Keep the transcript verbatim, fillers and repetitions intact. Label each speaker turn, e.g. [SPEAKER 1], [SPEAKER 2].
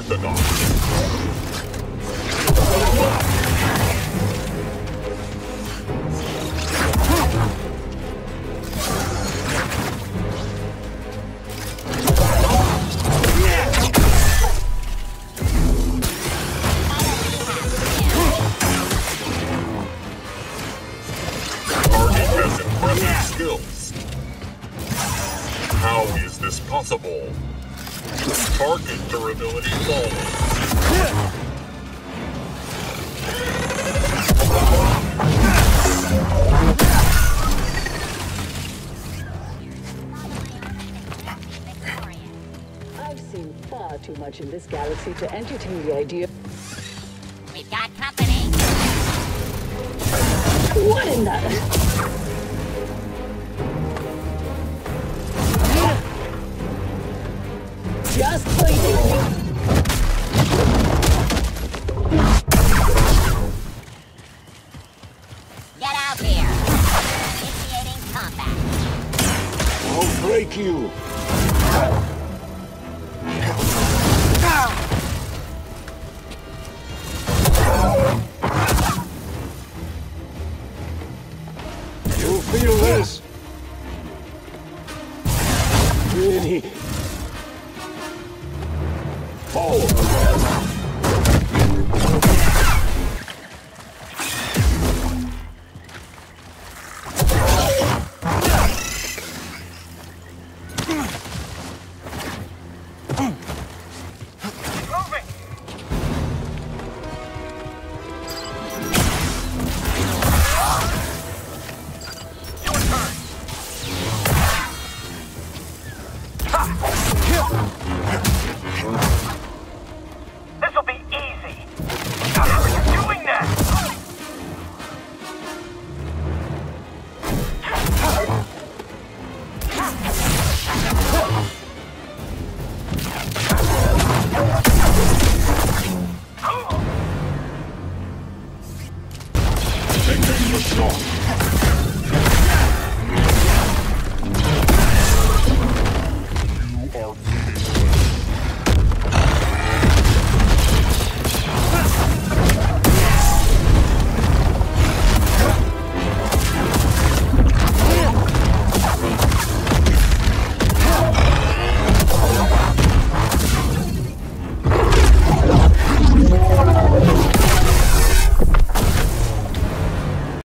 [SPEAKER 1] unorthodox. Skills. How is this possible? Target durability falling.
[SPEAKER 2] I've seen far too much in this galaxy to entertain the idea.
[SPEAKER 3] We've got company.
[SPEAKER 2] What in the... Just waiting.
[SPEAKER 3] Get out here. Initiating combat.
[SPEAKER 4] I'll break you. You'll feel this. Really? Oh!